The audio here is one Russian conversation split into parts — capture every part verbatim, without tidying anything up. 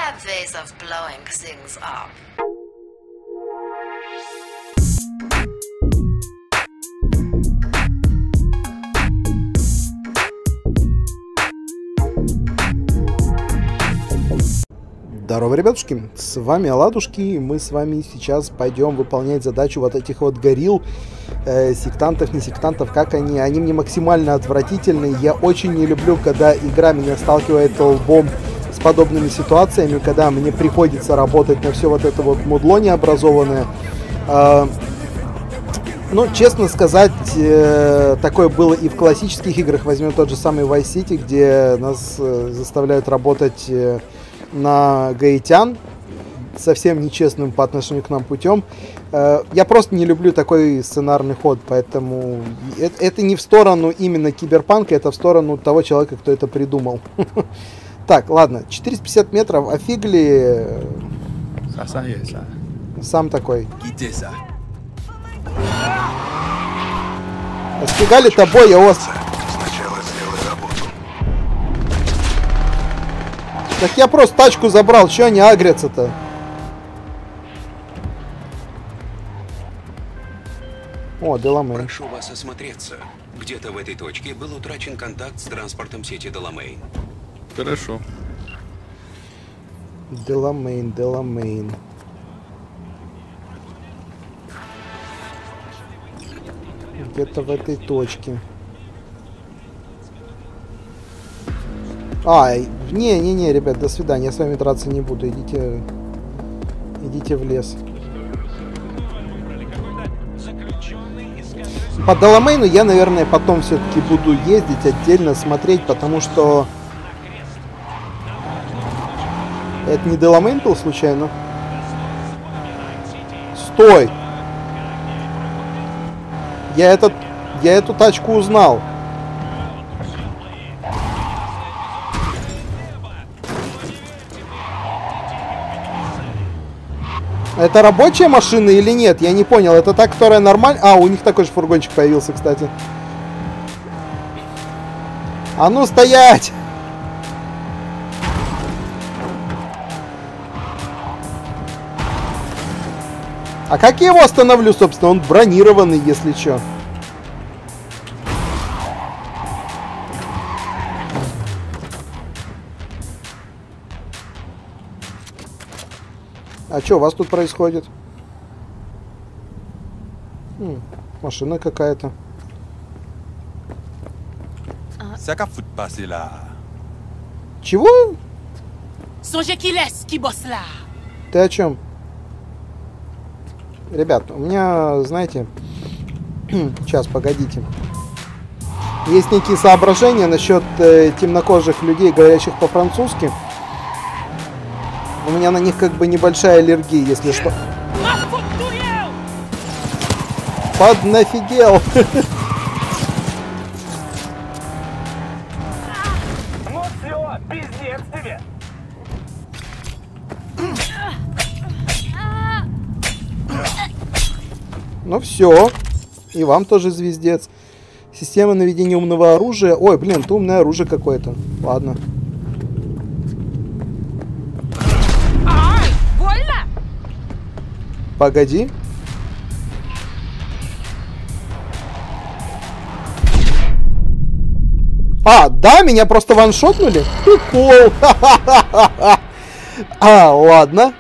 have ways of blowing things up. Здорово, ребятушки, с вами Оладушки, и мы с вами сейчас пойдем выполнять задачу вот этих вот горилл, э, сектантов, не сектантов, как они, они мне максимально отвратительны. Я очень не люблю, когда игра меня сталкивает лбом с подобными ситуациями, когда мне приходится работать на все вот это вот мудло необразованное. Э, ну, честно сказать, э, такое было и в классических играх. Возьмем тот же самый Vice City, где нас э, заставляют работать... Э, на гаитян совсем нечестным по отношению к нам путем. Я просто не люблю такой сценарный ход, поэтому это не в сторону именно киберпанка, это в сторону того человека, кто это придумал. Так, ладно, четыреста пятьдесят метров, а фиг ли сам такой. А сфига ли тобой, я вас... Так я просто тачку забрал, чё они агрятся-то? О, Деламейн. Прошу вас осмотреться. Где-то в этой точке был утрачен контакт с транспортом сети Деламейн. Хорошо. Деламейн, Деламейн. Где-то в этой точке. А, не-не-не, ребят, до свидания, я с вами драться не буду, идите, идите в лес. По Деламейну я, наверное, потом все-таки буду ездить отдельно, смотреть, потому что... Это не Деламейн был случайно? Стой! Я, этот, я эту тачку узнал. Это рабочая машина или нет? Я не понял. Это та, которая нормально... А, у них такой же фургончик появился, кстати. А ну, стоять! А как я его остановлю, собственно? Он бронированный, если что. А что у вас тут происходит? Хм, машина какая-то. Чего? Ты о чем? Ребят, у меня, знаете... Сейчас, погодите. Есть некие соображения насчет э, темнокожих людей, говорящих по-французски. У меня на них как бы небольшая аллергия, если что. Поднафигел. Ну все, пиздец тебе. Ну все. И вам тоже звездец. Система наведения умного оружия. Ой, блин, это умное оружие какое-то. Ладно. Погоди. А, да, меня просто ваншотнули? Прикол. А, ладно.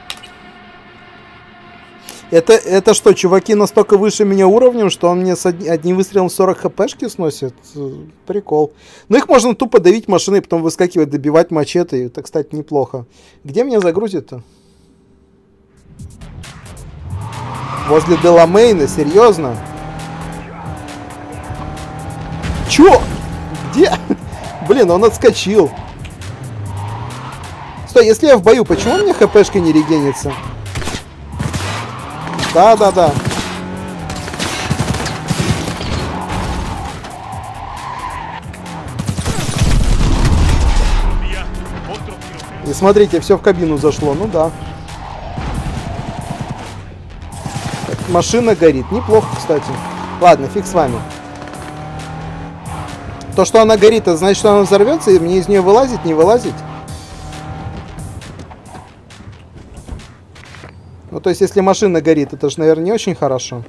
Это, это что, чуваки настолько выше меня уровнем, что он мне с одни, одним выстрелом сорок хпшки сносит? Прикол. Ну их можно тупо давить машиной, потом выскакивать, добивать мачете. Это, кстати, неплохо. Где меня загрузит-то? Возле Деламейна, серьезно? Чё? Где? Блин, он отскочил. Стой, если я в бою, почему у меня хпшка не регенится? Да-да-да. И смотрите, все в кабину зашло, ну да. Машина горит. Неплохо, кстати. Ладно, фиг с вами. То, что она горит, это значит, что она взорвется, и мне из нее вылазить, не вылазить? Ну, то есть, если машина горит, это же, наверное, не очень хорошо.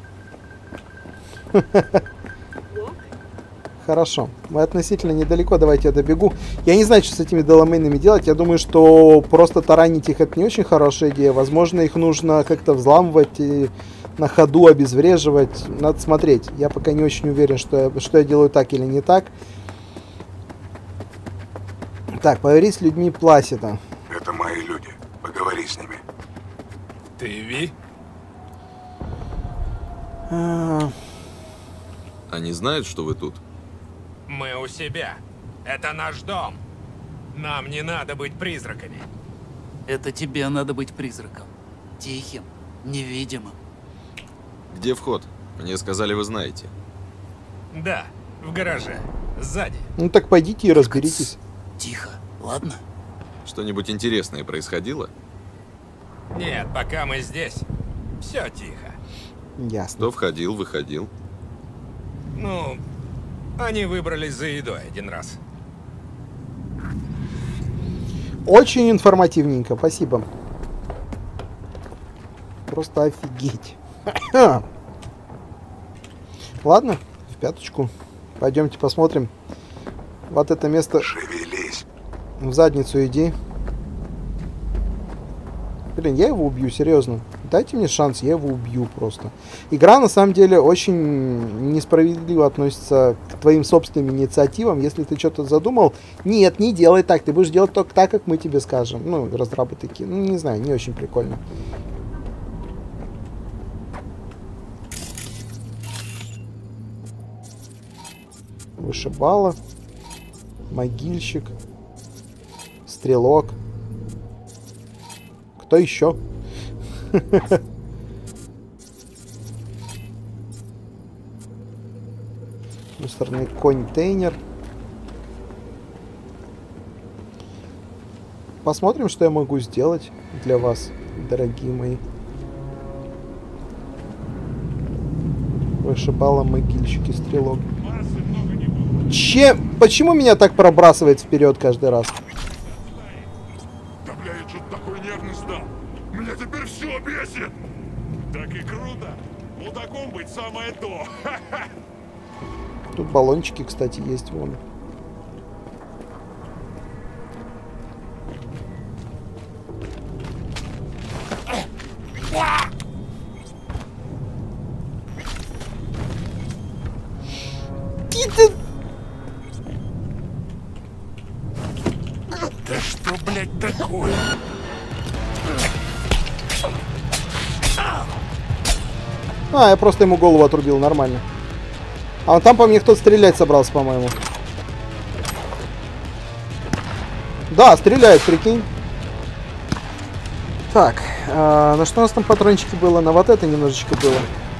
Хорошо. Мы относительно недалеко. Давайте я добегу. Я не знаю, что с этими доломейнами делать. Я думаю, что просто таранить их — это не очень хорошая идея. Возможно, их нужно как-то взламывать и на ходу обезвреживать. Надо смотреть. Я пока не очень уверен, что я, что я делаю так или не так. Так, поговори с людьми Пласида. Это мои люди. Поговори с ними. Ты Ви? А, Они знают, что вы тут? Мы у себя. Это наш дом. Нам не надо быть призраками. Это тебе надо быть призраком. Тихим, невидимым. Где вход? Мне сказали, вы знаете. Да, в гараже. Сзади. ну так пойдите и разберитесь. Тихо, ладно? Что-нибудь интересное происходило? Нет, пока мы здесь, все тихо. Ясно. Кто входил, выходил? Ну, они выбрались за едой один раз. Очень информативненько, спасибо. Просто офигеть. Ладно, в пяточку. Пойдемте посмотрим. Вот это место. Шевелись. В задницу иди. Блин, я его убью, серьезно. Дайте мне шанс, я его убью просто. Игра, на самом деле, очень несправедливо относится к твоим собственным инициативам. Если ты что-то задумал, нет, не делай так. Ты будешь делать только так, как мы тебе скажем. Ну, разрабы такие. Ну, не знаю, не очень прикольно. Вышибала. Могильщик. Стрелок. Кто еще? Мусорный контейнер. Посмотрим, что я могу сделать для вас, дорогие мои. Вышибала, могильщик и стрелок. Чем? Почему меня так пробрасывает вперед каждый раз? Да, бля, я что-то такой нервный стал. Меня теперь все бесит. Так и круто. Мудаком быть самое то. Тут баллончики, кстати, есть вон. Да что, блядь, такое? А, я просто ему голову отрубил, нормально. А он там по мне кто-то стрелять собрался, по-моему. Да, стреляет, прикинь. Так, а, на что у нас там патрончики было? На вот это немножечко было.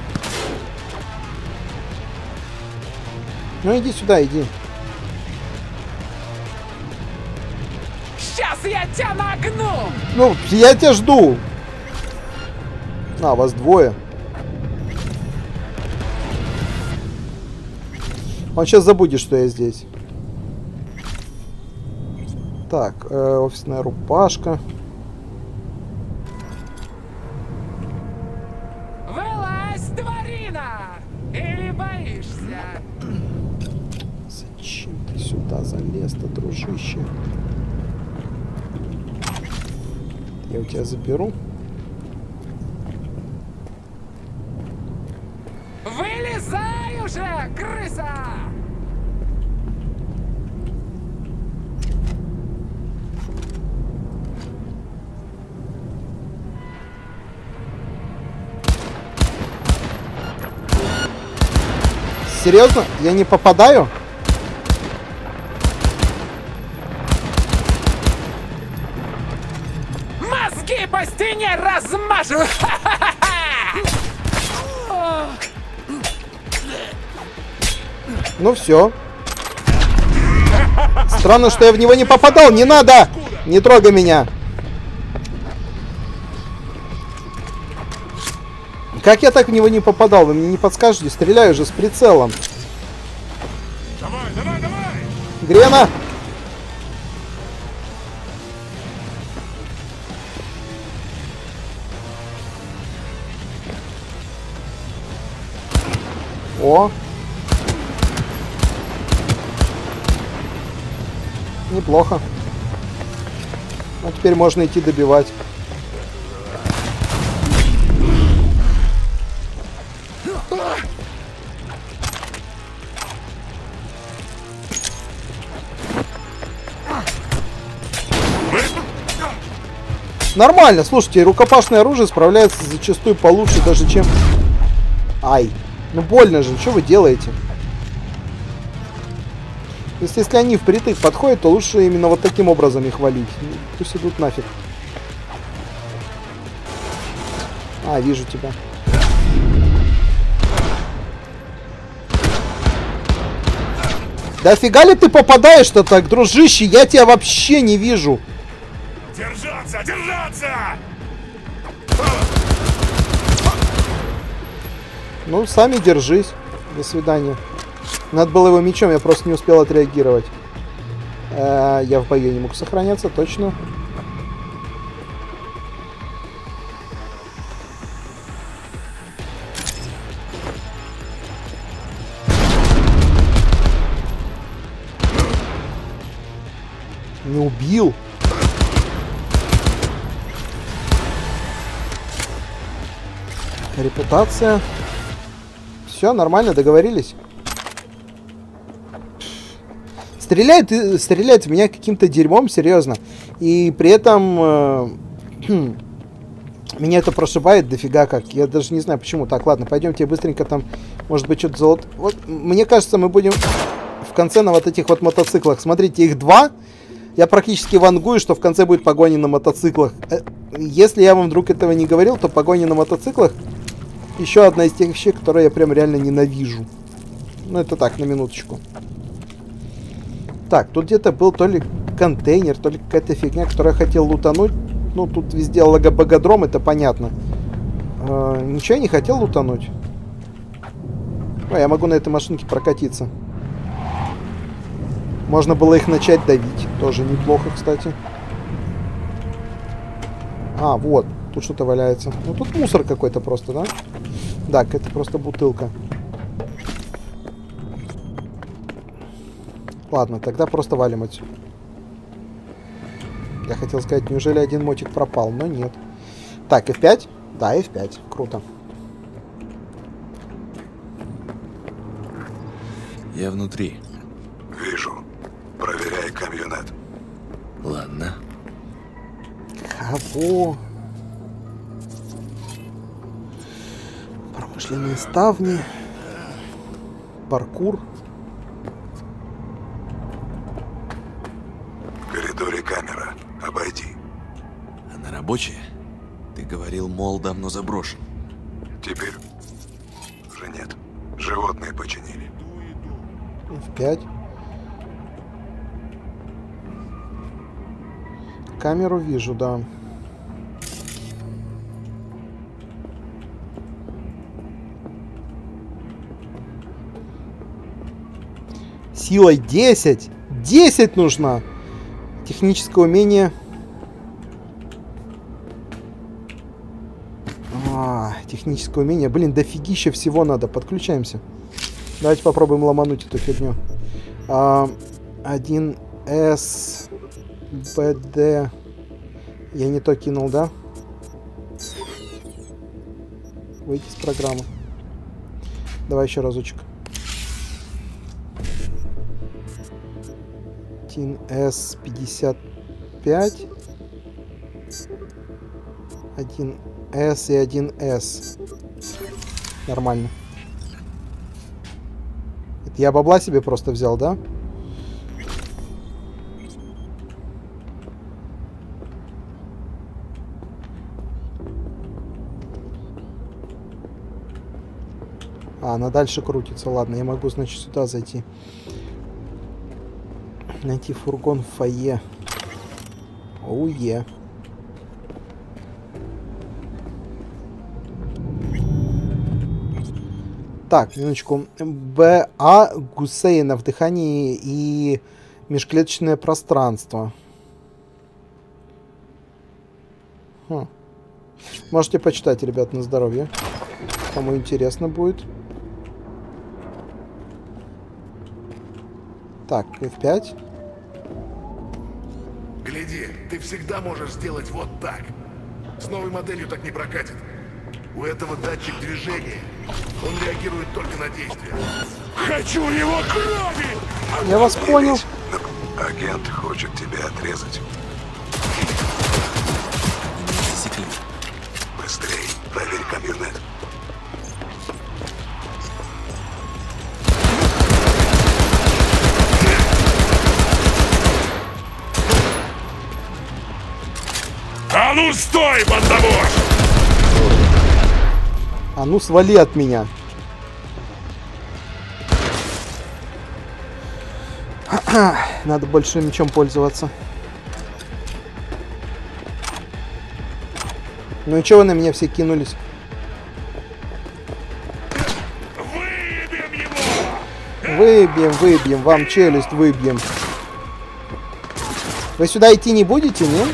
Ну иди сюда, иди. Сейчас я тебя нагну! Ну, я тебя жду. А, вас двое. Он сейчас забудет, что я здесь. Так, э, офисная рубашка. Вылазь, тварина! Или боишься? Зачем ты сюда залез-то, дружище? Я у тебя заберу. Вылезай уже, крыса! Серьезно? Я не попадаю? Мозги по стене размажу! Ну все. Странно, что я в него не попадал. Не надо! Не трогай меня. Как я так в него не попадал? Вы мне не подскажете? Стреляю же с прицелом. Давай, давай, давай! Грена! О! Неплохо. Ну, теперь можно идти добивать. Нормально, слушайте, рукопашное оружие справляется зачастую получше даже, чем... Ай, ну больно же, что вы делаете? Если, если они впритык подходят, то лучше именно вот таким образом их валить. Пусть идут нафиг. А, вижу тебя. Да фига ли ты попадаешь-то так, дружище? Я тебя вообще не вижу. Держаться, держаться! Ну, сами держись. До свидания. Надо было его мечом, я просто не успел отреагировать. Э -э, я в бою не мог сохраняться, точно. Не убил. Репутация. Все, нормально, договорились. Стреляет, стреляет в меня каким-то дерьмом, серьезно. И при этом э, меня это прошибает дофига как. Я даже не знаю почему. Так, ладно, пойдемте быстренько там. Может быть, что-то золото. Вот, мне кажется, мы будем в конце на вот этих вот мотоциклах. Смотрите, их два. Я практически вангую, что в конце будет погони на мотоциклах. Если я вам вдруг этого не говорил, то погони на мотоциклах еще одна из тех вещей, которые я прям реально ненавижу. Ну, это так, на минуточку. Так, тут где-то был то ли контейнер, то ли какая-то фигня, которую я хотел лутануть. Ну, тут везде логобогодром, это понятно. Э, ничего я не хотел лутануть. Ой, я могу на этой машинке прокатиться. Можно было их начать давить. Тоже неплохо, кстати. А, вот. Тут что-то валяется. Ну, тут мусор какой-то просто, да? Да, это просто бутылка. Ладно, тогда просто валим отсюда. Я хотел сказать, неужели один мотик пропал? Но нет. Так, эф пять? Да, эф пять. Круто. Я внутри. Вижу. Проверяй камьонет. Ладно. Кого? Промышленные ставни. Паркур. В коридоре камера. Обойди. Она рабочая? Ты говорил, мол, давно заброшен. Теперь уже нет. Животные починили. эф пять. Камеру вижу, да. Силой десять. десять нужно. Техническое умение. А, техническое умение. Блин, дофигища всего надо. Подключаемся. Давайте попробуем ломануть эту фигню. А, один эс бэ дэ. Я не то кинул, да? Выйти из программы. Давай еще разочек. один эс пятьдесят пять. один эс и один эс. Нормально. Это я бабла себе просто взял, да? А, она дальше крутится. Ладно, я могу, значит, сюда зайти. Найти фургон в фойе. Оуе. Так, минуточку. бэ а Гусейнов. Дыхание и межклеточное пространство. Хм. Можете почитать, ребят, на здоровье. Кому интересно будет. Так, эф пять. Гляди, ты всегда можешь сделать вот так. С новой моделью так не прокатит. У этого датчик движения. Он реагирует только на действие. Хочу его крови! Я вас понял. Агент хочет тебя отрезать. Засекли. Быстрей, проверь камернет. А ну стой, бандовоз! А ну свали от меня. Надо больше мечом пользоваться. Ну и чего вы на меня все кинулись? Выебем его! Выбьем, выбьем, вам челюсть выбьем. Вы сюда идти не будете, не?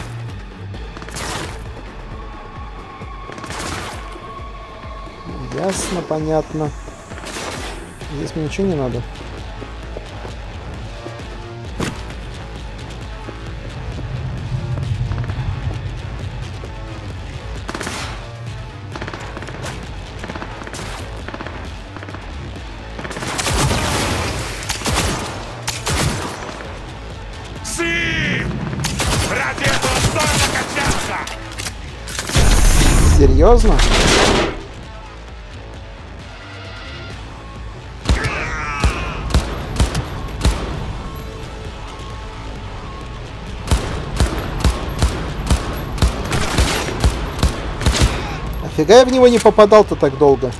Ясно, понятно. Здесь мне ничего не надо. Сын! Ради этого стоило качаться! Серьезно? Нафига я в него не попадал-то так долго?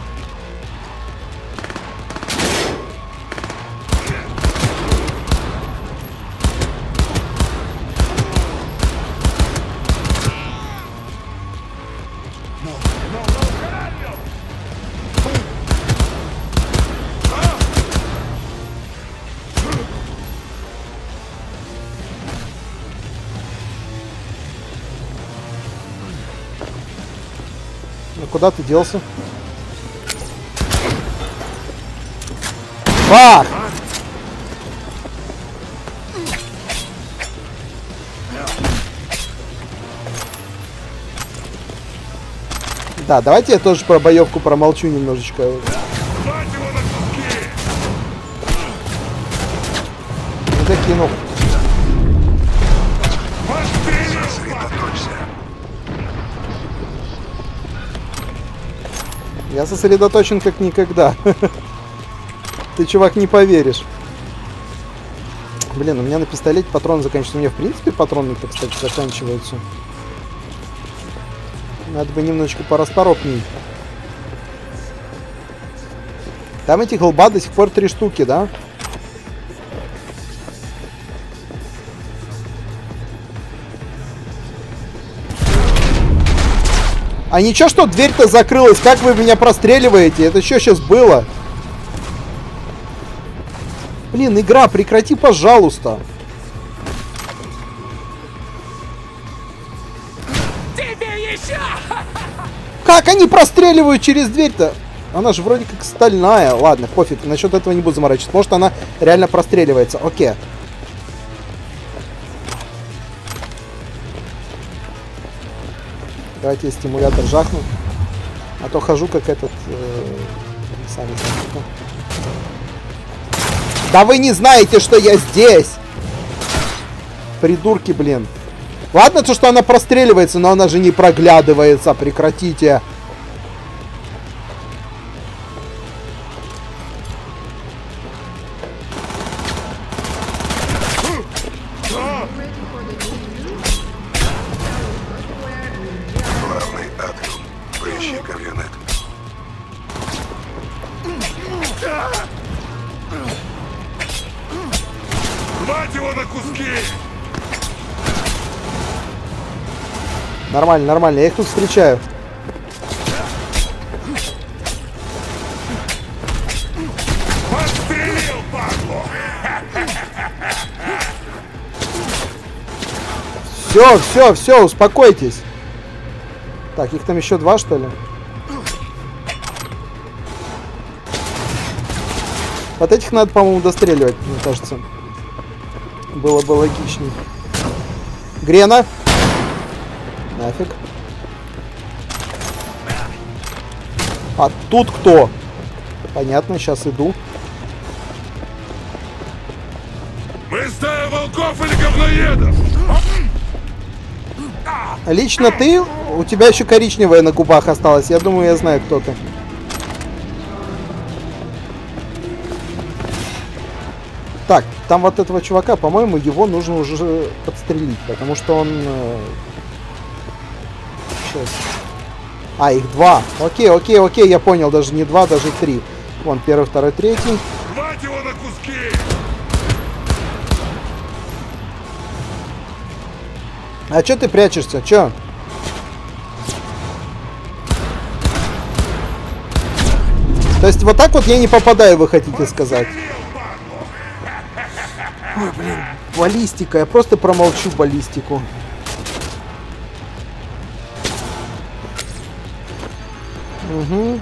Ну куда ты делся? Фак! Да, давайте я тоже про боевку промолчу немножечко. Мать его на куски! Не докинул. Сосредоточься. Я сосредоточен как никогда. Ты, чувак, не поверишь. Блин, у меня на пистолете патрон заканчивается. У меня, в принципе, патроны-то, кстати, заканчиваются. Надо бы немножечко порасторопней. Там этих лба до сих пор три штуки, да? А ничего, что дверь-то закрылась? Как вы меня простреливаете? Это что сейчас было? Блин, игра, прекрати, пожалуйста. Тебе еще! Как они простреливают через дверь-то? Она же вроде как стальная. Ладно, пофиг, насчет этого не буду заморачиваться. Может, она реально простреливается. Окей. Давайте я стимулятор жахну. А то хожу как этот... Э, сами знаете. Да вы не знаете, что я здесь! Придурки, блин. Ладно, то, что она простреливается, но она же не проглядывается. Прекратите. Главный атриум. Поищи камернет. Мать его на куски! Нормально, нормально. Я их тут встречаю. Подстрелил, падлу! Все, все, все, успокойтесь. Так, их там еще два, что ли? Вот этих надо, по-моему, достреливать, мне кажется. Было бы логичней. Грена. Нафиг. А тут кто? Понятно, сейчас иду. Мы стая волков или говноедов? Лично ты? У тебя еще коричневая на губах осталась. Я думаю, я знаю, кто ты. Так, там вот этого чувака, по-моему, его нужно уже подстрелить, потому что он... Сейчас. А, их два. Окей, окей, окей, я понял, даже не два, даже три. Вон, первый, второй, третий. Хватит его на куски! А чё ты прячешься? Чё? То есть вот так вот я не попадаю, вы хотите сказать? Ой, блин, баллистика. Я просто промолчу баллистику. Угу.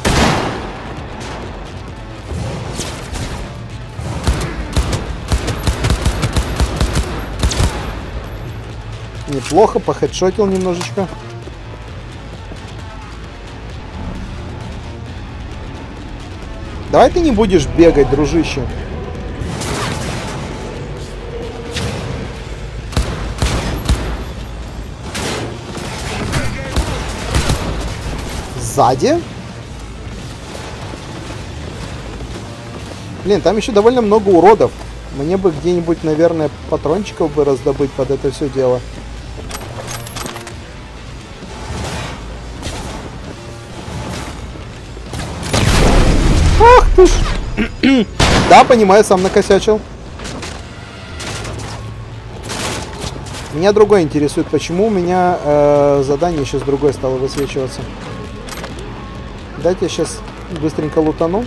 Неплохо, похедшотил немножечко. Давай ты не будешь бегать, дружище. Сзади? Блин, там еще довольно много уродов. Мне бы где-нибудь, наверное, патрончиков бы раздобыть под это все дело. Ах ты ж! Да, понимаю, сам накосячил. Меня другое интересует, почему у меня э, задание сейчас другое стало высвечиваться. Дайте я сейчас быстренько лутану.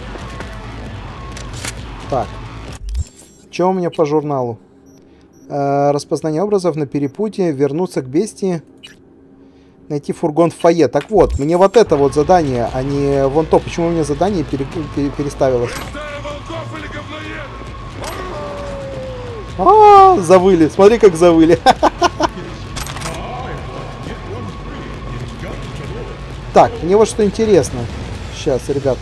Так. Что у меня по журналу? Э, распознание образов на перепутье, вернуться к бестии, найти фургон в фойе. Так вот, мне вот это вот задание, а не вон то. Почему у меня задание пере, пере, переставилось? А, завыли. Смотри, как завыли. Так, мне вот что интересно. Сейчас, ребят.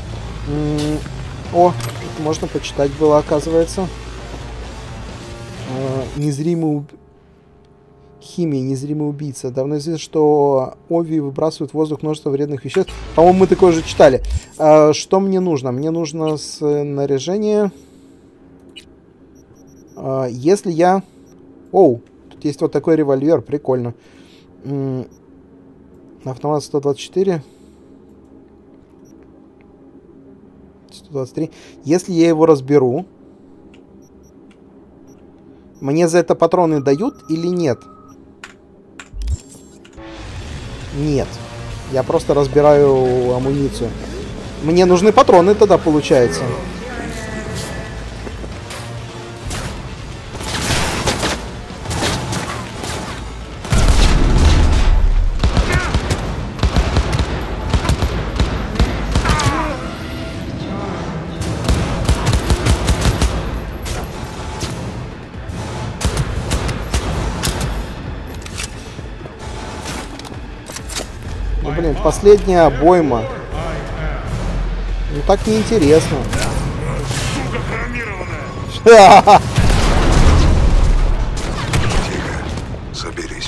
О, можно почитать было, оказывается. Незримый уб... Химия, незримый убийца. Давно известно, что Ови выбрасывает в воздух множество вредных веществ. По-моему, мы такое уже читали. А, что мне нужно? Мне нужно снаряжение. А, если я... Оу, тут есть вот такой револьвер. Прикольно. М-м, автомат сто двадцать четыре. сто двадцать три. Если я его разберу, мне за это патроны дают или нет? Нет. Я просто разбираю амуницию. Мне нужны патроны тогда, получается. Блин, последняя обойма. Ну так неинтересно. Сука хромированная! Тихо, соберись.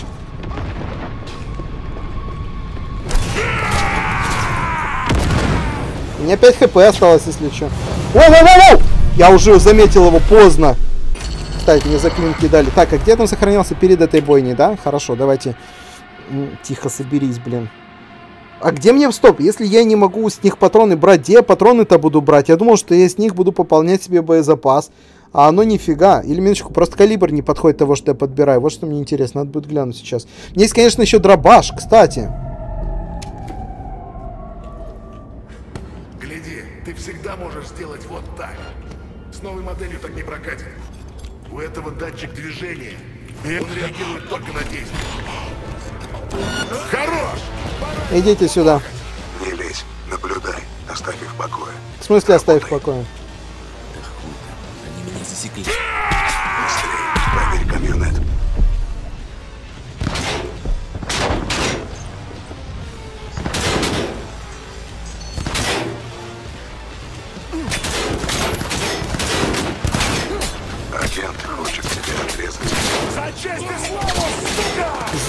У меня пять хп осталось, если что. Воу-воу-воу! Я уже заметил его поздно. Кстати, мне заклинки дали. Так, а где там сохранялся перед этой бойней, да? Хорошо, давайте. Тихо, соберись, блин. А где мне... Стоп, если я не могу с них патроны брать, где я патроны-то буду брать? Я думал, что я с них буду пополнять себе боезапас. А оно нифига. Или, минуточку, просто калибр не подходит того, что я подбираю. Вот что мне интересно, надо будет глянуть сейчас. У меня есть, конечно, еще дробаш, кстати. Гляди, ты всегда можешь сделать вот так. С новой моделью так не прокатит. У этого датчик движения. И он реагирует только на действие. Хорош! Идите сюда. Не лезь, наблюдай, оставь их в покое. В смысле оставь в покое?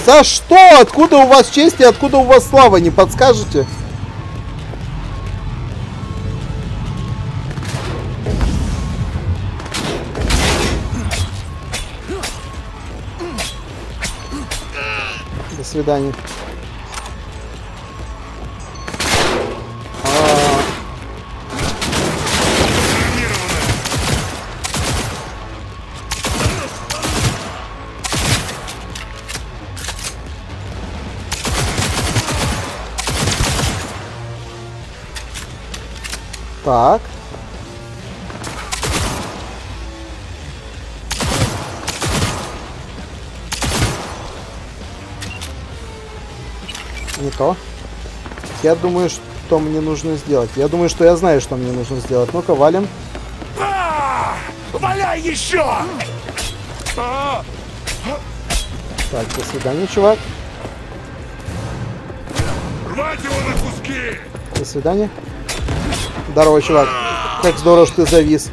За что? Откуда у вас честь и откуда у вас слава? Не подскажете? До свидания. А... Так. Не то. Я думаю, что мне нужно сделать. Я думаю, что я знаю, что мне нужно сделать. Ну-ка, валим. А! Валяй еще! А! Так, до свидания, чувак. Рвать его на куски! До свидания. Здорово, чувак. Как здорово, что ты завис.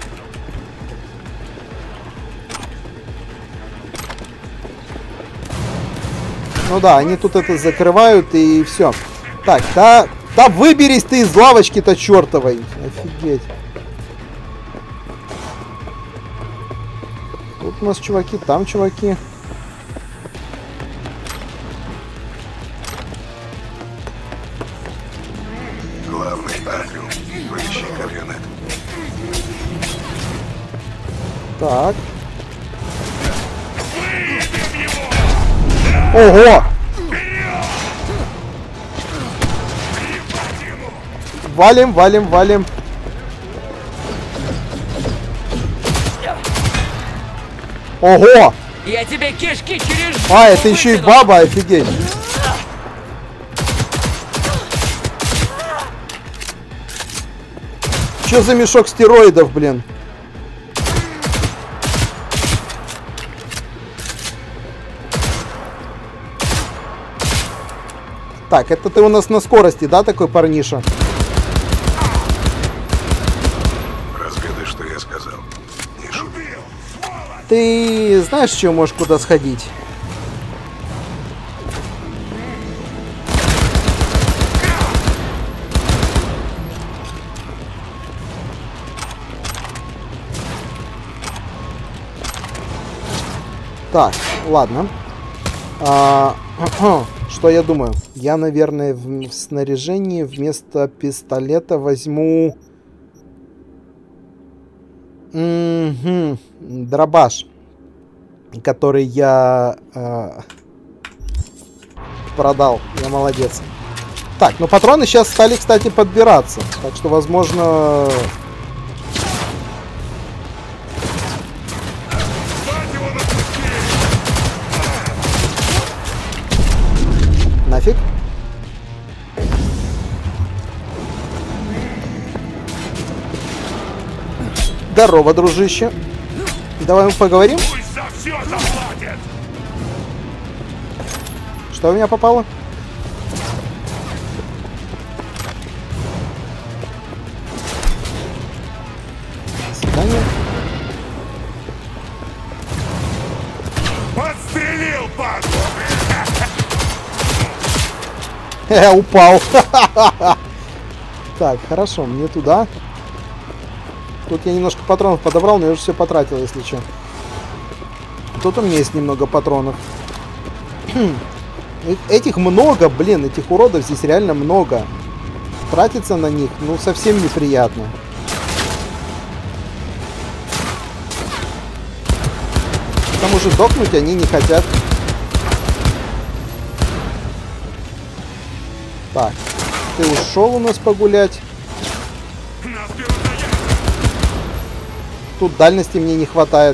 Ну да, они тут это закрывают и все. Так, да, да выберись ты из лавочки-то чертовой. Офигеть. Тут у нас чуваки, там чуваки. Главный Арлю. Поищи камионет. Так. Ого! Валим, валим, валим. Ого! Я тебе кишки через... А, это еще и баба, офигеть. Что за мешок стероидов, блин? Так, это ты у нас на скорости, да, такой парниша? Разведай, что я сказал. Не шуми. Ты знаешь, что можешь куда сходить? Так, ладно. А, что я думаю? Я, наверное, в снаряжении вместо пистолета возьму... Угу. Дробаш. Который я э, продал. Я молодец. Так, ну патроны сейчас стали, кстати, подбираться. Так что, возможно... Нафиг. Здорово, дружище. Давай мы поговорим. Пусть за все заплатит! Что у меня попало? До свидания. Подстрелил, падлу! Э, упал. Так, хорошо, мне туда. Тут я немножко патронов подобрал, но я уже все потратил, если что. Тут у меня есть немного патронов. Этих много, блин, этих уродов здесь реально много. Тратиться на них, ну, совсем неприятно. К тому же сдохнуть они не хотят. Так, ты ушел у нас погулять. Тут дальности мне не хватает.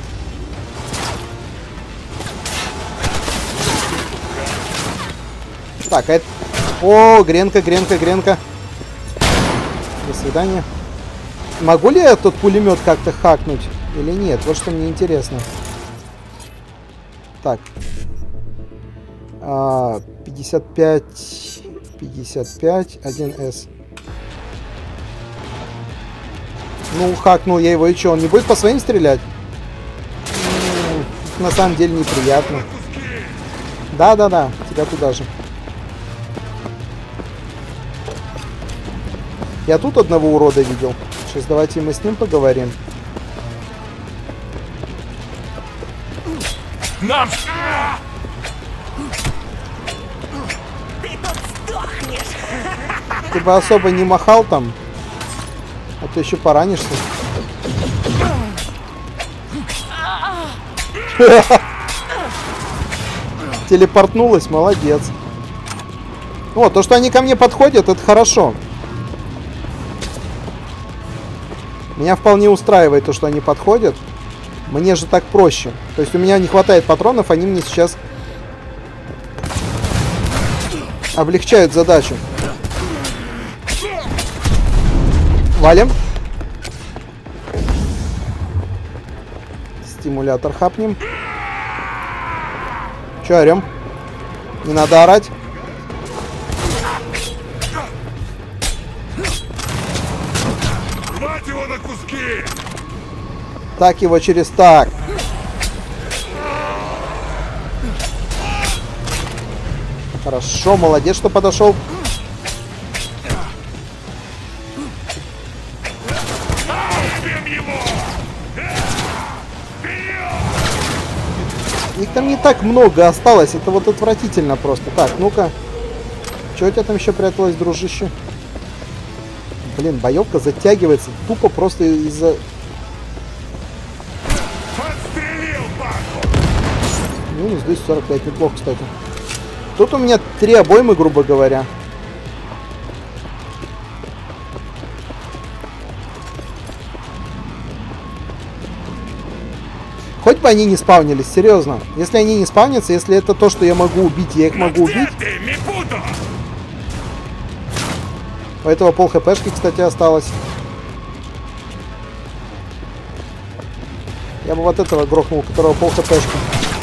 Так, а это... О, гренка, гренка, гренка. До свидания. Могу ли я тот пулемет как-то хакнуть? Или нет? Вот что мне интересно. Так. А, пятьдесят пять... пятьдесят пять, один эс. Ну, хакнул я его, и что, он не будет по своим стрелять? М-м, на самом деле неприятно. Да-да-да, тебя туда же. Я тут одного урода видел. Сейчас давайте мы с ним поговорим. Нам! Ты тут сдохнешь! Ты бы особо не махал там, а то еще поранишься. Телепортнулась, молодец. О, то, что они ко мне подходят, это хорошо. Меня вполне устраивает то, что они подходят. Мне же так проще. То есть у меня не хватает патронов, они мне сейчас облегчают задачу. Валим. Стимулятор хапнем. Че орем? Не надо орать. Рвать его на куски! Так его через так. Хорошо, молодец, что подошел. Их там не так много осталось. Это вот отвратительно просто. Так, ну-ка. Что у тебя там еще пряталось, дружище? Блин, боевка затягивается. Тупо просто из-за... Минус двести сорок пять. Неплохо, кстати. Тут у меня три обоймы, грубо говоря. Хоть бы они не спавнились, серьезно. Если они не спавнятся, если это то, что я могу убить, я их могу убить. У этого пол хпшки, кстати, осталось. Я бы вот этого грохнул, у которого пол хпшки.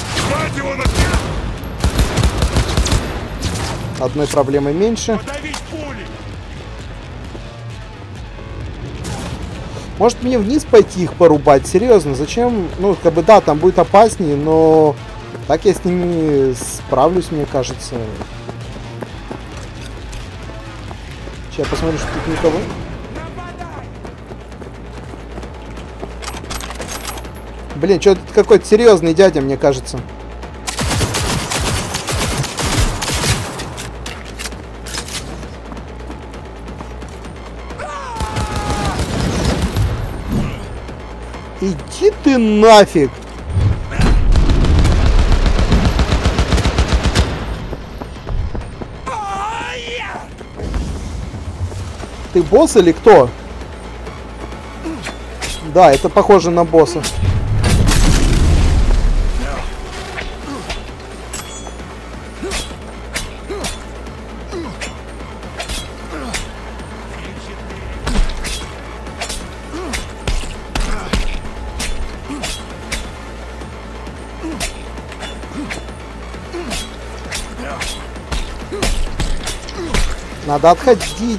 Одной проблемой меньше. Может мне вниз пойти их порубать? Серьезно, зачем? Ну, как бы да, там будет опаснее, но так я с ними справлюсь, мне кажется. Сейчас я посмотрю, что тут никого. Блин, что-то какой-то серьезный дядя, мне кажется. Иди ты нафиг! Ты босс или кто? Да, это похоже на босса. Надо отходить.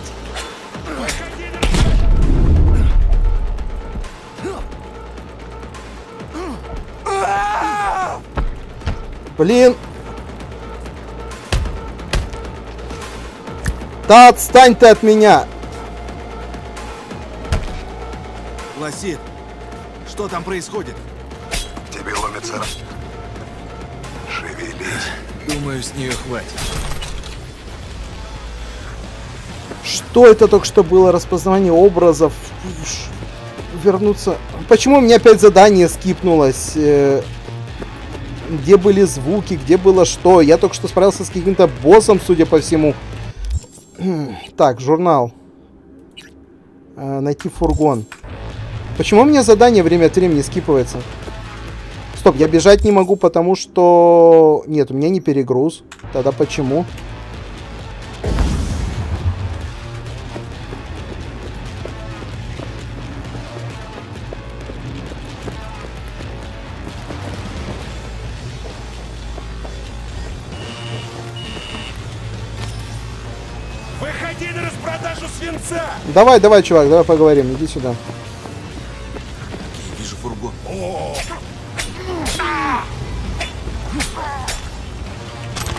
Блин. Да отстань ты от меня. Лосит, что там происходит? Тебе ломится. Шевелись. Думаю, с нее хватит. Что это только что было? Распознавание образов. Вернуться. Почему у меня опять задание скипнулось? Где были звуки? Где было что? Я только что справился с каким-то боссом, судя по всему. Так, журнал. Найти фургон. Почему у меня задание время от времени скипывается? Стоп, я бежать не могу, потому что... Нет, у меня не перегруз. Тогда почему? Выходи на распродажу свинца! Давай, давай, чувак, давай поговорим. Иди сюда. Я вижу фургон. О!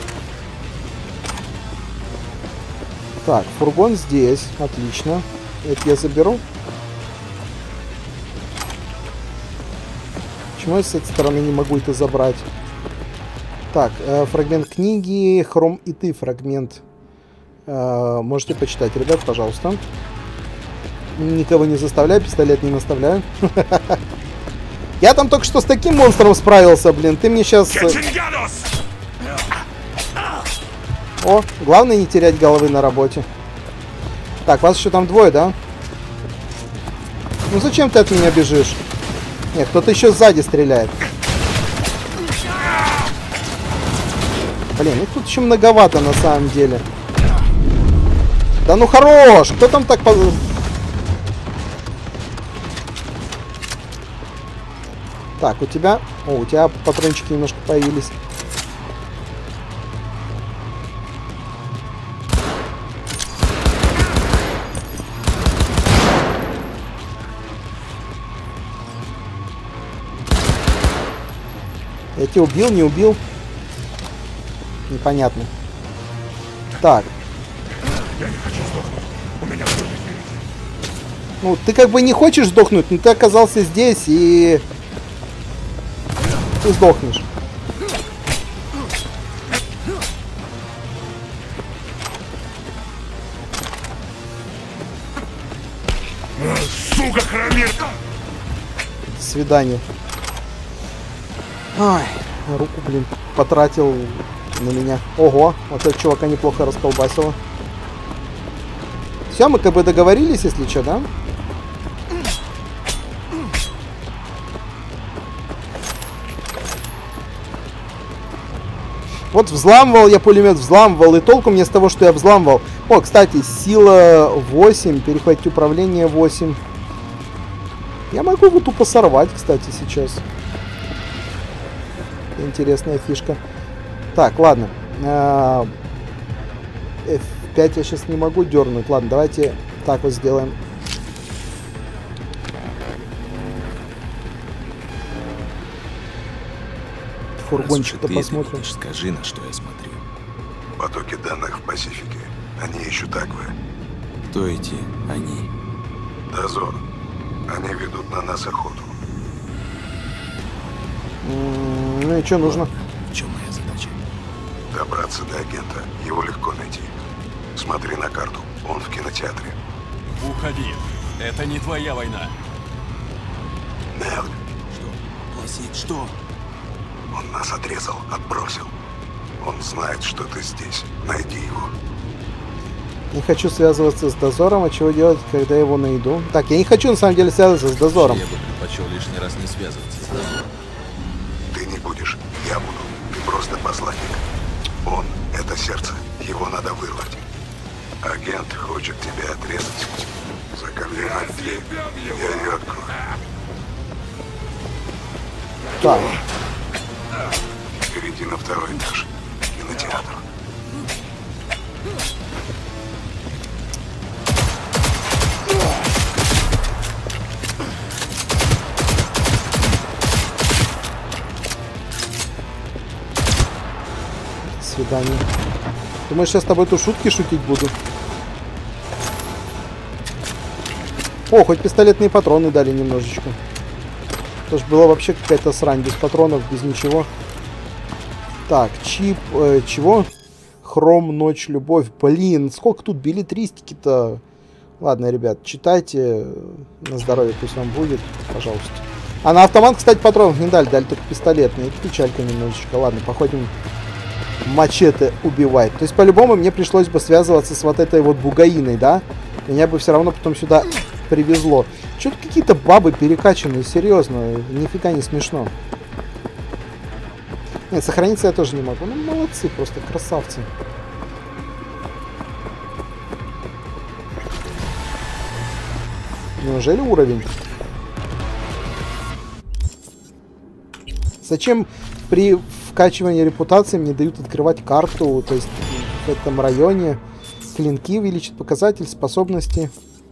Так, фургон здесь. Отлично. Это я заберу. Почему я с этой стороны не могу это забрать? Так, э, фрагмент книги. Хром и ты фрагмент. Э, можете почитать, ребят, пожалуйста. Никого не заставляю, пистолет не наставляю. Я там только что с таким монстром справился, блин. Ты мне сейчас... О, главное не терять головы на работе. Так, вас еще там двое, да? Ну зачем ты от меня бежишь? Нет, кто-то еще сзади стреляет. Блин, их тут еще многовато на самом деле. Да ну хорош! Кто там так... Так, у тебя... О, у тебя патрончики немножко появились. Я тебя убил, не убил? Непонятно. Так. Я не хочу сдохнуть. У меня все впереди. Ну, ты как бы не хочешь сдохнуть, но ты оказался здесь и... Ты сдохнешь. Сука, хромир! До свидания. Ай, руку, блин, потратил на меня. Ого, вот этот чувака неплохо расколбасило. Все, мы как бы договорились, если что, да? Вот взламывал я пулемет, взламывал, и толку мне с того, что я взламывал. О, кстати, сила восемь, перехватить управление восемь. Я могу его тупо сорвать, кстати, сейчас. Интересная фишка. Так, ладно. эф пять я сейчас не могу дернуть. Ладно, давайте так вот сделаем. Фургончик-то посмотрим. Видишь, скажи, на что я смотрю. Потоки данных в Пасифике. Они ищут Аквы. Кто эти они? Дозор. Они ведут на нас охоту. М-м, ну и что нужно? В чем моя задача? Добраться до агента. Его легко найти. Смотри на карту. Он в кинотеатре. Уходи. Это не твоя война. Нелл. Что? Пласить, что? Он нас отрезал, отбросил. Он знает, что ты здесь. Найди его. Не хочу связываться с дозором, а чего делать, когда его найду? Так, я не хочу на самом деле связываться с дозором. Я бы предпочел лишний раз не связываться с дозором. Ты не будешь, я буду. Ты просто посланник. Он — это сердце. Его надо вырвать. Агент хочет тебя отрезать. Закомбинать дверь. Я ее открою. Так. Перейди на второй этаж. Кинотеатр. До свидания. Думаешь, я с тобой тут шутки шутить буду? О, хоть пистолетные патроны дали немножечко. Это ж была вообще какая-то срань. Без патронов, без ничего. Так, чип... Э, чего? Хром, ночь, любовь. Блин, сколько тут билетристики-то. Ладно, ребят, читайте. На здоровье пусть вам будет, пожалуйста. А на автомат, кстати, патронов не дали. Дали только пистолетные. Это печалька немножечко. Ладно, походим... Мачете убивать. То есть, по-любому, мне пришлось бы связываться с вот этой вот бугаиной, да? Меня бы все равно потом сюда привезло. Что-то какие-то бабы перекачанные, серьезно. Нифига не смешно. Нет, сохраниться я тоже не могу. Ну, молодцы, просто красавцы. Неужели уровень? Зачем при вкачивании репутации мне дают открывать карту? То есть в этом районе клинки увеличат показатель, способности,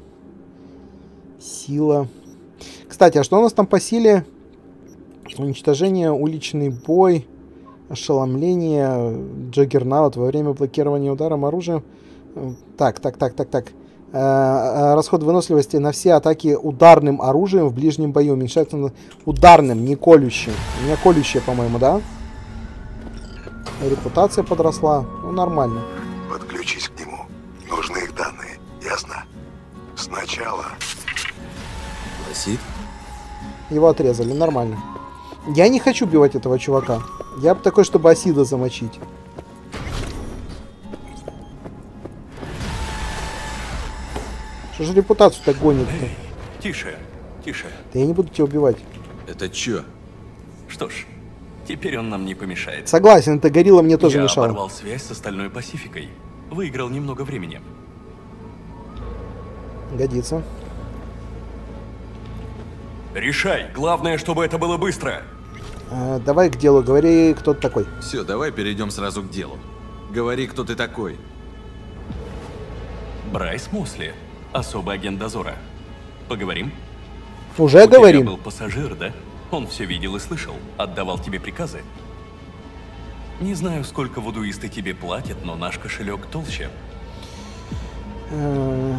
сила. Кстати, а что у нас там по силе? Уничтожение, уличный бой, ошеломление, джаггернаут во время блокирования ударом оружия. Так, так, так, так, так. Э, расход выносливости на все атаки ударным оружием в ближнем бою уменьшается на... Ударным, не колющим. У меня колющее, по-моему, да? Репутация подросла. Ну, нормально. Подключись к нему. Нужны их данные. Ясно? Сначала... Лосит? Его отрезали, нормально. Я не хочу убивать этого чувака. Я бы такой, чтобы Асида замочить. Что же репутацию так гонит-то? Эй, тише, тише. Да я не буду тебя убивать. Это чё? Что ж, теперь он нам не помешает. Согласен, это горилла мне тоже Я мешало. оборвал связь с остальной Пасификой. Выиграл немного времени. Годится. Решай. Главное, чтобы это было быстро. Э, давай к делу. Говори, кто ты такой. Все, давай перейдем сразу к делу. Говори, кто ты такой. Брайс Мосли, особый агент дозора. Поговорим? Уже У говорим. тебя был пассажир, да? Он все видел и слышал. Отдавал тебе приказы. Не знаю, сколько вудуисты тебе платят, но наш кошелек толще. Э,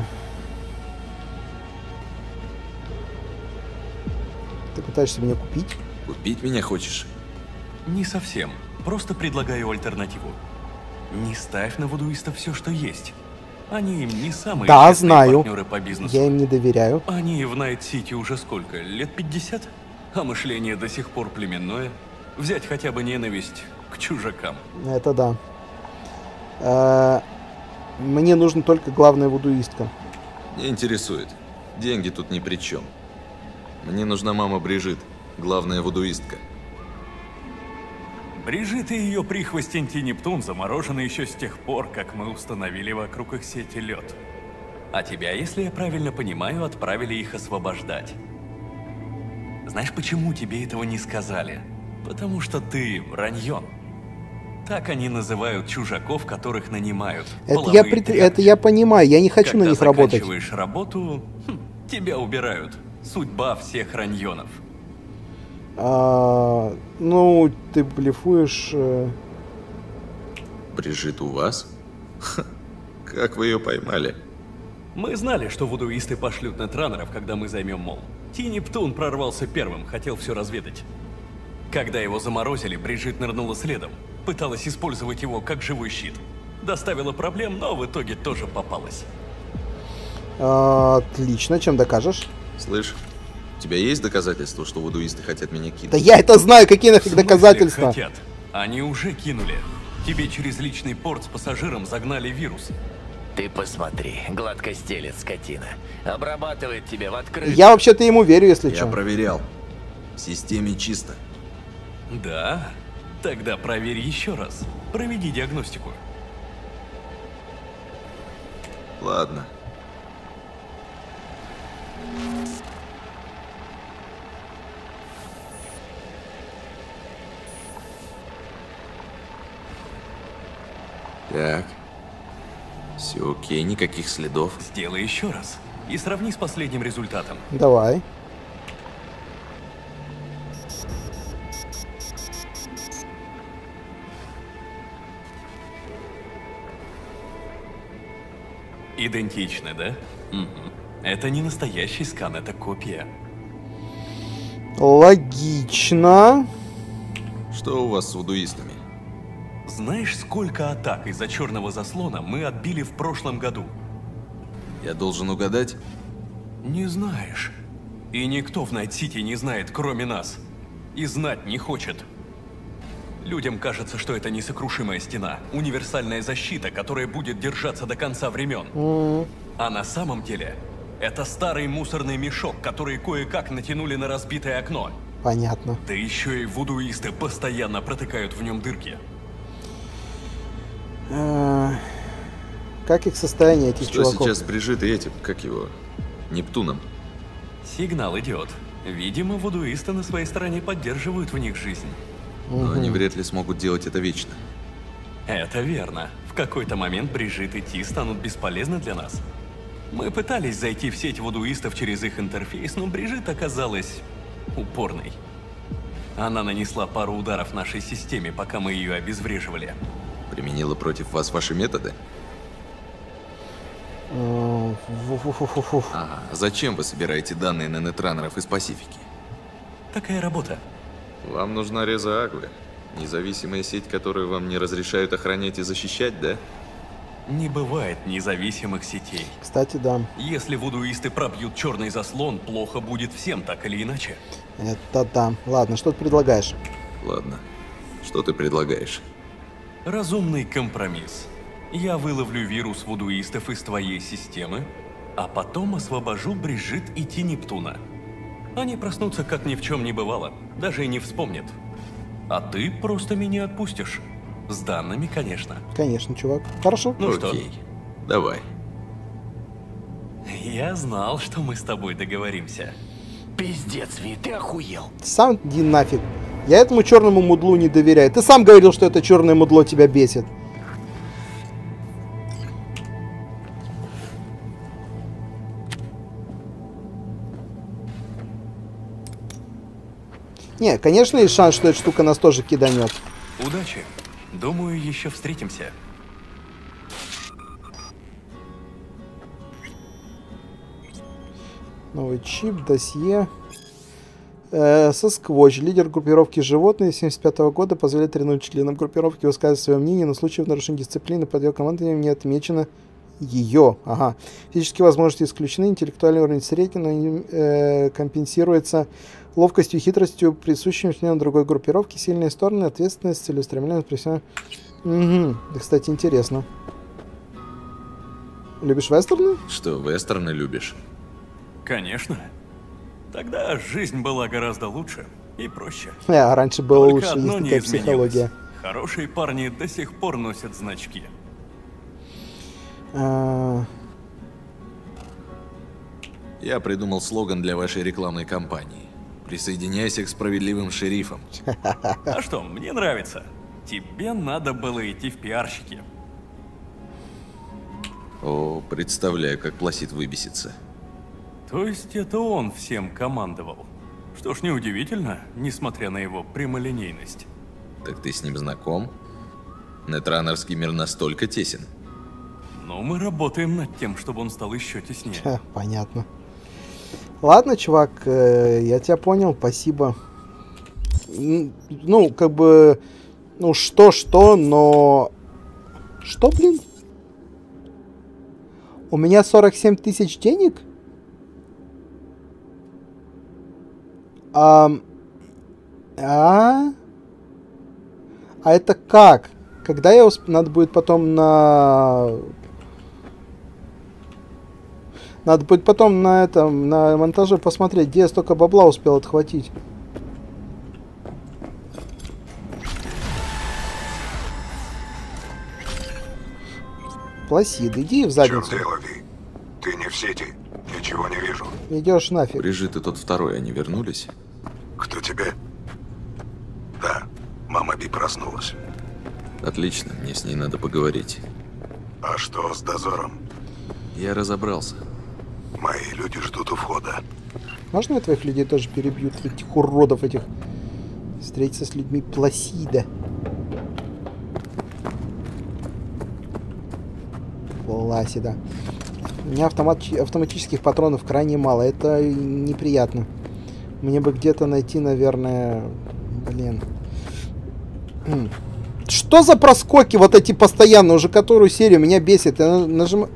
Ты пытаешься меня купить? Купить меня хочешь? Не совсем. Просто предлагаю альтернативу. Не ставь на вудуистов все, что есть. Они не самые Да, честные знаю. партнеры по бизнесу. Я им не доверяю. Они в Найт-Сити уже сколько? Лет пятьдесят? А мышление до сих пор племенное. Взять хотя бы ненависть к чужакам. Это да. Э, Мне нужна только главная вудуистка. Не интересует. Деньги тут ни при чем. Мне нужна мама Брижит, главная вудуистка. Брижит и ее прихвостень Нептун заморожены еще с тех пор, как мы установили вокруг их сети лед. А тебя, если я правильно понимаю, отправили их освобождать. Знаешь, почему тебе этого не сказали? Потому что ты раньон. Так они называют чужаков, которых нанимают. Это я, пред... это я понимаю, я не хочу Когда на них работать. Когда заканчиваешь работу, хм, тебя убирают. Судьба всех раньонов. А, ну, ты блефуешь. Э... Брижит у вас? Ха, как вы ее поймали? Мы знали, что вудуисты пошлют нетранеров, когда мы займем мол. Нептун прорвался первым, хотел все разведать. Когда его заморозили, Брижит нырнула следом. Пыталась использовать его как живой щит. Доставила проблем, но в итоге тоже попалась. А, отлично, чем докажешь? Слышь, у тебя есть доказательства, что вудуисты хотят меня кинуть? Да я это знаю, какие нафиг доказательства? Хотят. Они уже кинули. Тебе через личный порт с пассажиром загнали вирус. Ты посмотри, гладко стелет скотина. Обрабатывает тебя в открытую. Я вообще-то ему верю, если Я что. Я проверял. В системе чисто. Да? Тогда проверь еще раз. Проведи диагностику. Ладно. Так. Все окей, никаких следов. Сделай еще раз. И сравни с последним результатом. Давай. Идентично, да? Угу. Это не настоящий скан, это копия. Логично. Что у вас с вудуистами? Знаешь, сколько атак из-за черного заслона мы отбили в прошлом году? Я должен угадать? Не знаешь. И никто в Найт-Сити не знает, кроме нас. И знать не хочет. Людям кажется, что это несокрушимая стена, универсальная защита, которая будет держаться до конца времен. Mm. А на самом деле, это старый мусорный мешок, который кое-как натянули на разбитое окно. Понятно. Да еще и вудуисты постоянно протыкают в нем дырки. А, как их состояние, этих что чуваков? Что сейчас с Брижит и этим, как его, Нептуном? Сигнал идет. Видимо, вудуисты на своей стороне поддерживают в них жизнь. Но угу. они вряд ли смогут делать это вечно. Это верно. В какой-то момент Брижит и Ти станут бесполезны для нас. Мы пытались зайти в сеть вудуистов через их интерфейс, но Брижит оказалась упорной. Она нанесла пару ударов нашей системе, пока мы ее обезвреживали. Применила против вас ваши методы? Ага. Зачем вы собираете данные на нетранеров из Пасифики? Такая работа. Вам нужна Реза Агвы. Независимая сеть, которую вам не разрешают охранять и защищать, да? Не бывает независимых сетей. Кстати, да. Если вудуисты пробьют черный заслон, плохо будет всем, так или иначе. Это да. Ладно, что ты предлагаешь? Ладно. Что ты предлагаешь? Разумный компромисс. Я выловлю вирус вудуистов из твоей системы, а потом освобожу Брижит и Ти Нептуна. Они проснутся, как ни в чем не бывало, даже и не вспомнят. А ты просто меня отпустишь. С данными, конечно. Конечно, чувак. Хорошо. Ну Окей. Что? Давай. Я знал, что мы с тобой договоримся. Пиздец, Ви, ты охуел. Сам иди нафиг. Я этому черному мудлу не доверяю. Ты сам говорил, что это черное мудло тебя бесит. Не, конечно, есть шанс, что эта штука нас тоже киданет. Удачи. Думаю, еще встретимся. Новый чип, досье. Э, Сосквоч, лидер группировки животные семьдесят пятого года, позволяет тренуть членам группировки высказывать свое мнение, но в случае нарушения дисциплины под ее командованием не отмечено ее. Ага. Физические возможности исключены, интеллектуальный уровень средний, но э, компенсируется ловкостью и хитростью, присущими членам другой группировки, сильные стороны, ответственность, целеустремленность, профессиональность. Угу. Это, кстати, интересно. Любишь вестерны? Что, вестерны любишь? Конечно. Тогда жизнь была гораздо лучше и проще. А, раньше было Только лучше, одно есть не такая изменилось. психология. Хорошие парни до сих пор носят значки. А... Я придумал слоган для вашей рекламной кампании. Присоединяйся к справедливым шерифам. А что, мне нравится. Тебе надо было идти в пиарщики. О, представляю, как Пласид выбесится. То есть это он всем командовал. Что ж, неудивительно, несмотря на его прямолинейность. Так ты с ним знаком? Нетранерский мир настолько тесен. Но мы работаем над тем, чтобы он стал еще теснее. Ха, понятно. Ладно, чувак, э, я тебя понял, спасибо. Ну, как бы... Ну, что-что, но... Что, блин? У меня сорок семь тысяч денег? А... А... А это как? Когда я усп... Надо будет потом на... Надо будет потом на этом, на монтаже посмотреть, где я столько бабла успел отхватить. Пласид, иди в задницу. В чем дело, Ви? Ты не в сети? Ничего не вижу. Идешь нафиг. Брижит и тот второй, они вернулись? Кто тебе? Да, мама Би проснулась. Отлично, мне с ней надо поговорить. А что с дозором? Я разобрался. Мои люди ждут у входа. Можно я твоих людей тоже перебью, этих уродов этих? Встретиться с людьми Пласида. Пласида. У меня автомат... автоматических патронов крайне мало. Это неприятно. Мне бы где-то найти, наверное... Блин. Что за проскоки вот эти постоянно? Уже которую серию меня бесит. Я нажимаю...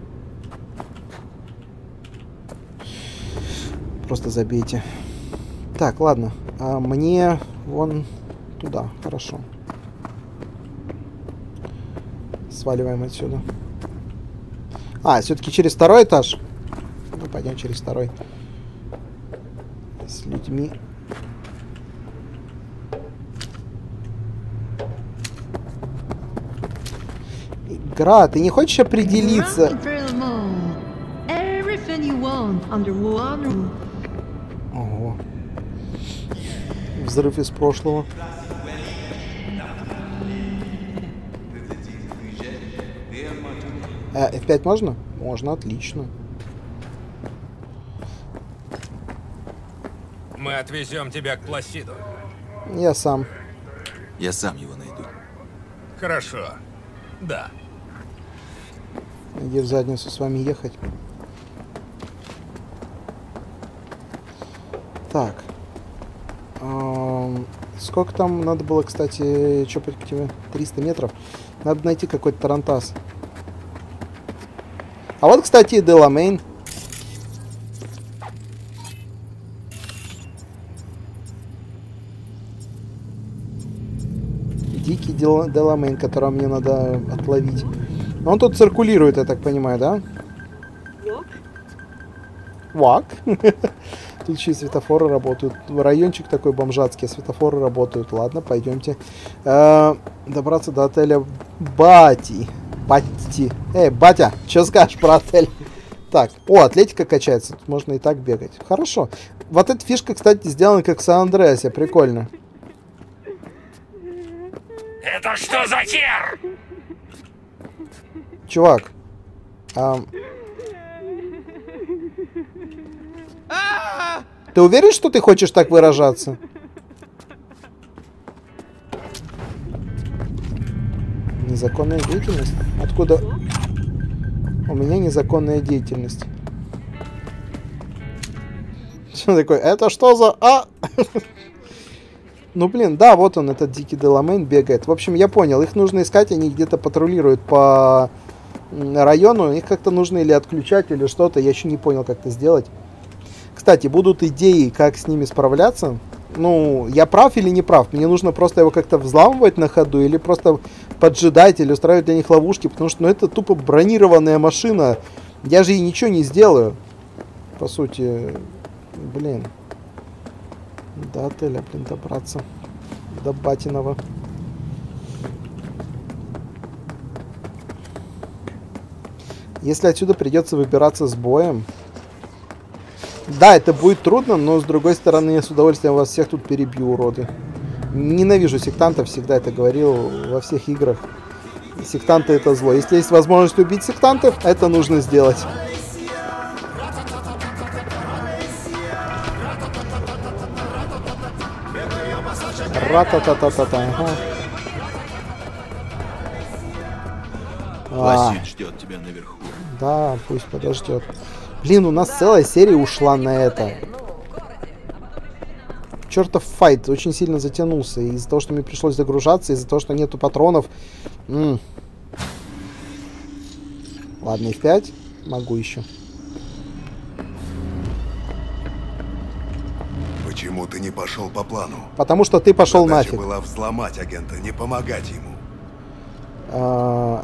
Просто забейте. Так, ладно. А мне вон туда. Хорошо. Сваливаем отсюда. А, все-таки через второй этаж? Ну, пойдем через второй. С людьми. Игра, ты не хочешь определиться? Ого. Взрыв из прошлого. А, эф пять можно? Можно, отлично. Мы отвезем тебя к Пласиду. Я сам. Я сам его найду. Хорошо. Да. Иди в задницу с вами ехать. Так. Эм, сколько там надо было, кстати, чопать к тебе? триста метров. Надо найти какой-то тарантас. А вот, кстати, и Деламейн. Дикий Деламейн, которого мне надо отловить. Он тут циркулирует, я так понимаю, да? Вак. Тут еще и светофоры работают. Райончик такой бомжатский, светофоры работают. Ладно, пойдемте. Э-э, добраться до отеля Бати. Бати. Эй, батя, что скажешь про отель? Так, о, атлетика качается. Тут можно и так бегать. Хорошо. Вот эта фишка, кстати, сделана как в Сан-Андреасе. Прикольно. Это что за хер? Чувак. А... Ты уверен, что ты хочешь так выражаться? Незаконная деятельность? Откуда? У меня незаконная деятельность. Что такое? Это что за... А? Ну, блин, да, вот он, этот дикий Деламейн бегает. В общем, я понял, их нужно искать, они где-то патрулируют по району. Их как-то нужно или отключать, или что-то. Я еще не понял, как это сделать. Кстати, будут идеи, как с ними справляться. Ну, я прав или не прав? Мне нужно просто его как-то взламывать на ходу, или просто поджидать, или устраивать для них ловушки, потому что, ну, это тупо бронированная машина. Я же ей ничего не сделаю. По сути, блин. До отеля, блин, добраться. До Батиного. Если отсюда придется выбираться с боем... Да, это будет трудно, но с другой стороны, я с удовольствием вас всех тут перебью, уроды. Ненавижу сектантов, всегда это говорил во всех играх. Сектанты — это зло. Если есть возможность убить сектантов, это нужно сделать. Ра-та-та-та-та-та. Ага. Лосит ждет тебя наверху. Да, пусть подождет. Блин, у нас целая серия ушла на это. Чертов файт очень сильно затянулся. Из-за того, что мне пришлось загружаться, из-за того, что нету патронов. М -м. Ладно, эф пять. Могу еще. Почему ты не пошел по плану? Потому что ты пошел Задача нафиг. была взломать агента, не помогать ему. А,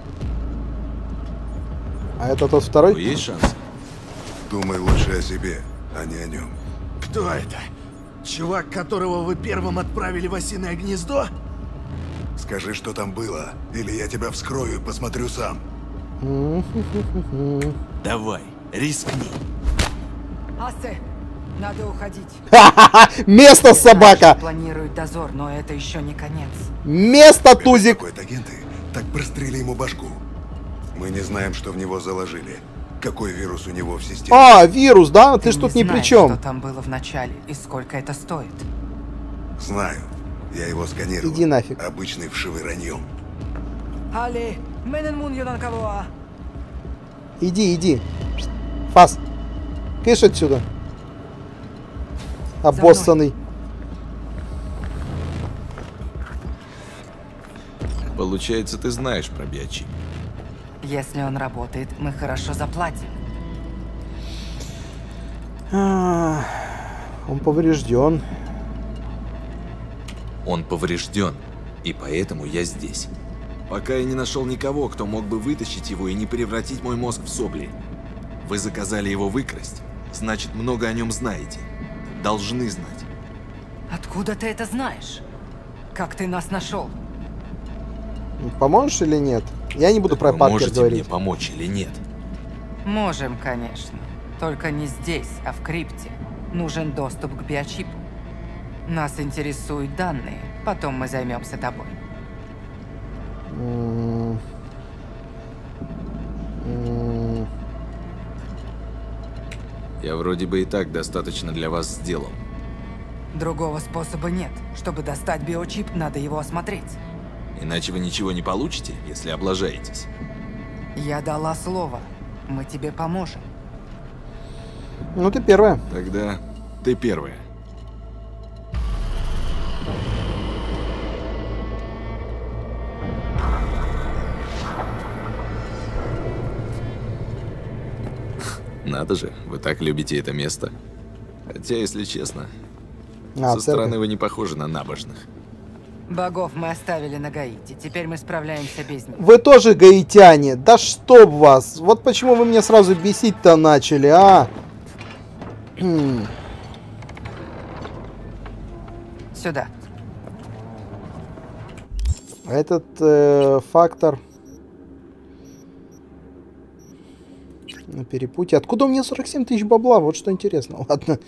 а это тот второй? Ну, есть шанс? Думай лучше о себе, а не о нем. Кто это? Чувак, которого вы первым отправили в осиное гнездо? Скажи, что там было, или я тебя вскрою и посмотрю сам. Давай, рискни. Ассе, надо уходить. Место, собака! Планируют дозор, но это еще не конец. Место, тузик! Агенты, так прострели ему башку. Мы не знаем, что в него заложили. Какой вирус у него в системе? А, вирус, да? Ты, Ты ж тут не ни знаешь, при чем. Что там было в начале и сколько это стоит? Знаю. Я его сканировал. Иди нафиг. Обычный вшивый раньем. Али, мененмун юнанкавоа. Иди, иди. Фас. Кыш отсюда. Обоссанный. Получается, ты знаешь про биочип. Если он работает, мы хорошо заплатим. А, он поврежден. Он поврежден, и поэтому я здесь. Пока я не нашел никого, кто мог бы вытащить его и не превратить мой мозг в сопли. Вы заказали его выкрасть, значит, много о нем знаете. Должны знать. Откуда ты это знаешь? Как ты нас нашел? Поможешь или нет? Я не буду про Паркер Можете говорить. мне помочь или нет? Можем, конечно. Только не здесь, а в крипте. Нужен доступ к биочипу. Нас интересуют данные. Потом мы займемся тобой. М -м Я вроде бы и так достаточно для вас сделал. Другого способа нет. Чтобы достать биочип, надо его осмотреть. Иначе вы ничего не получите, если облажаетесь. Я дала слово. Мы тебе поможем. Ну, ты первая. Тогда ты первая. Надо же, вы так любите это место. Хотя, если честно, а, со стороны вы не похожи на набожных. Богов мы оставили на Гаити. Теперь мы справляемся без них. Вы тоже гаитяне. Да чтоб вас. Вот почему вы меня сразу бесить-то начали, а? Сюда. Этот э, фактор на перепутье. Откуда у меня сорок семь тысяч бабла? Вот что интересно. Ладно.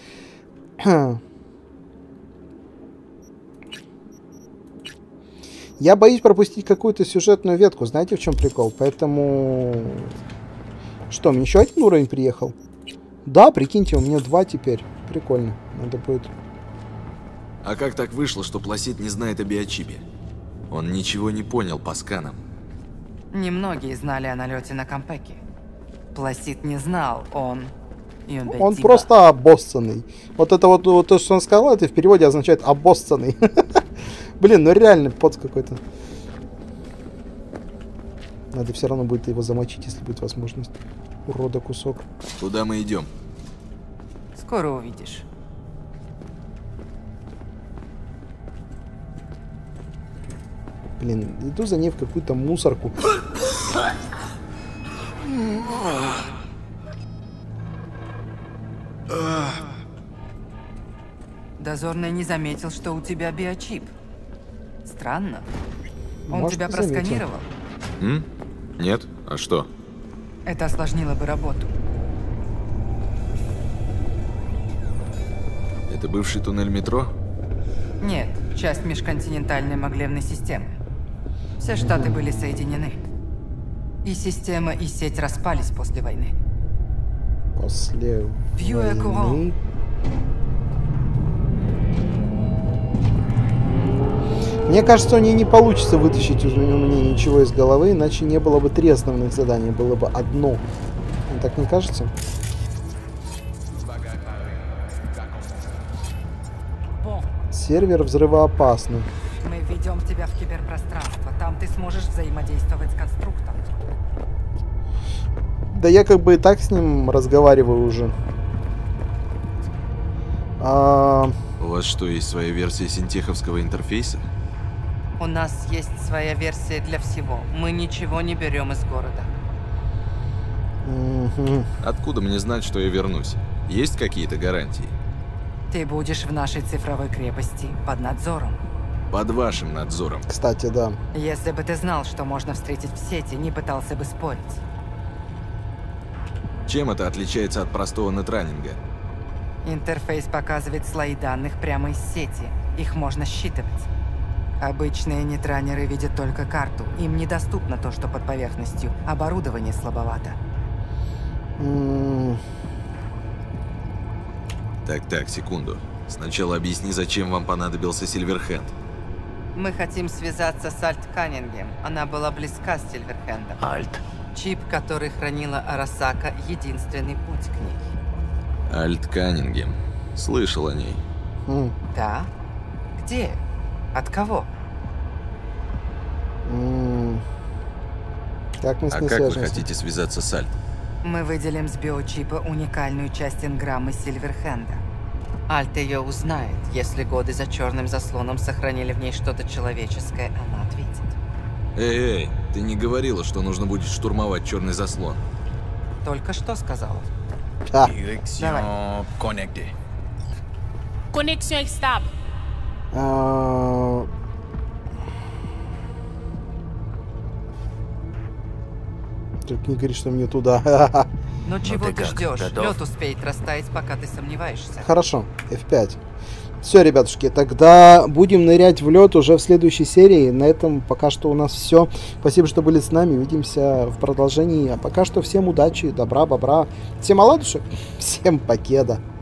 Я боюсь пропустить какую-то сюжетную ветку. Знаете, в чем прикол? Поэтому... Что, мне еще один уровень приехал? Да, прикиньте, у меня два теперь. Прикольно. Надо будет... А как так вышло, что Пласид не знает о биочипе? Он ничего не понял по сканам. Немногие знали о налете на Кампеки. Пласид не знал, он... Он просто обоссанный. Вот это вот, вот то, что он сказал, это в переводе означает обоссанный. Блин, ну реально поц какой-то. Надо все равно будет его замочить, если будет возможность. Урода кусок. Куда мы идем? Скоро увидишь. Блин, иду за ней в какую-то мусорку. Дозорный не заметил, что у тебя биочип. Странно. Он Может, тебя заметил. просканировал? М? Нет? А что? Это осложнило бы работу. Это бывший туннель метро? Нет, часть межконтинентальной маглевной системы. Все штаты были соединены. И система, и сеть распались после войны. После войны? Мне кажется, у нее не получится вытащить у меня ничего из головы, иначе не было бы три основных задания, было бы одно. Вам так не кажется? Сервер взрывоопасный. Мы ведем тебя в киберпространство. Там ты сможешь взаимодействовать с конструктом. Да я как бы и так с ним разговариваю уже. А... У вас что, есть своя версия синтеховского интерфейса? У нас есть своя версия для всего. Мы ничего не берем из города. Угу. Откуда мне знать, что я вернусь? Есть какие-то гарантии? Ты будешь в нашей цифровой крепости под надзором. Под вашим надзором. Кстати, да. Если бы ты знал, что можно встретить в сети, не пытался бы спорить. Чем это отличается от простого нетранинга? Интерфейс показывает слои данных прямо из сети. Их можно считывать. Обычные нетранеры видят только карту. Им недоступно то, что под поверхностью. Оборудование слабовато. Mm. Так, так, секунду. Сначала объясни, зачем вам понадобился Сильверхенд. Мы хотим связаться с Альт Каннингем. Она была близка с Сильверхендом. Альт? Чип, который хранила Арасака, единственный путь к ней. Альт Каннингем. Слышал о ней. Mm. Да? Где? От кого? Mm. Как мы с а ней как свяжемся? вы хотите связаться с Альт? Мы выделим с биочипа уникальную часть энграммы Сильверхенда. Альт ее узнает. Если годы за черным заслоном сохранили в ней что-то человеческое, она ответит. Эй, эй, ты не говорила, что нужно будет штурмовать черный заслон? Только что сказала. А. Direction connectée. Connexion stable. А... Только не говори, что мне туда. Ну чего ты ты как, ждешь? готов? Лед успеет растаять, пока ты сомневаешься. Хорошо, эф пять. Все, ребятушки, тогда будем нырять в лед уже в следующей серии. На этом пока что у нас все. Спасибо, что были с нами. Увидимся в продолжении. А пока что всем удачи, добра, бобра. Всем оладушек, всем покеда.